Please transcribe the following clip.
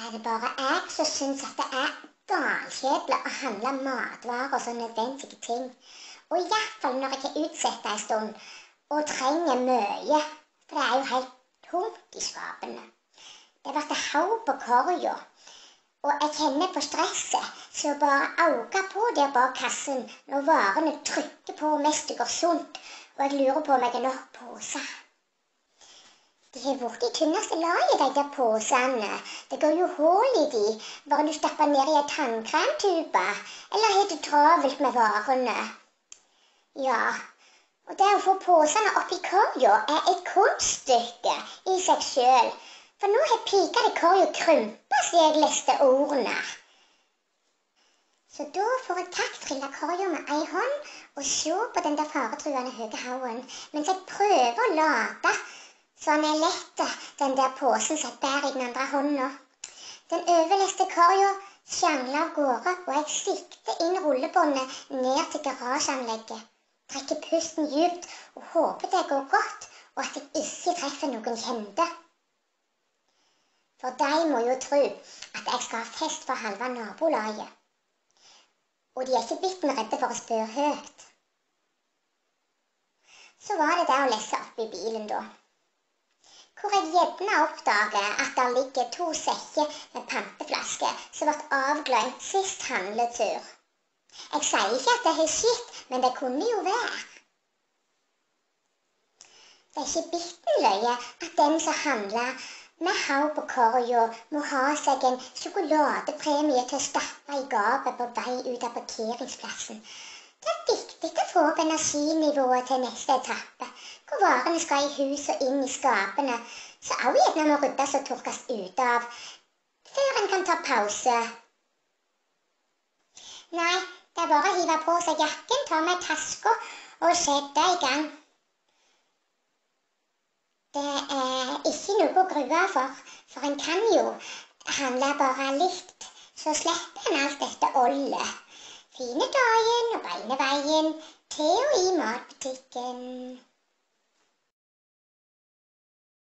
Er det bare jeg som syns at det er galkjedelig å handle matvarer og sånne nødvendige ting? Og i hvert fall når jeg har utsatt en stund og trenger mye, for det er jo helt tomt i skapene. Det ble haug på korga, og jeg kjenner på stresset som bare auker på der bak kassen når varene trykker på mens det går sunt, og jeg lurer på om jeg har nok poser. De har vært i tynneste laget, de der posene. Det går jo hull i de, bare du stapper ned i en tannkremtube, eller har du travelt med varene. Ja, og det å få posene opp i korga er et kunststykke i seg selv. For nå har pika i korga krympet siden jeg leste ordene. Så da får jeg takttrille korga med en hånd og se på den der faretruende høye haugen, mens jeg prøver å late så han er lett, den der posen som jeg bærer i den andre hånda. Den overleste korga sjangler av gårde, og jeg sikter inn rullebåndet ned til garasjeanlegget. Trekker pusten djupt og håper det går godt, og at jeg ikke treffer noen kjente. For de må jo tro at jeg skal ha fest for halve nabolaget. Og de er ikke bitten redde for å spørre høyt. Så var det det å lese opp i bilen da. Hvor jeg gjerne oppdager at det ligger 2 sekker med panteflasker som ble avglemt sist handletur. Jeg sier ikke at det har skjedd, men det kunne jo være. Det er ikke bitten løye at den som handler med haug på korga må ha seg en sjokoladepremie til å stappe i gapet på vei ut av parkeringsplassen. Det er viktig å få opp energinivået til neste etappe, hvor varene skal i hus og inn i skapene, så også gjerne må ryddes og tørkes ut av, før en kan ta pause. Nei, det er bare å hive på seg jakken, ta med taska og sette i gang. Det er ikke noe å grue for en kan jo handle bare litt, så slipper en alt dette ollet. Fine dagen og beine veien til og i matbutikken.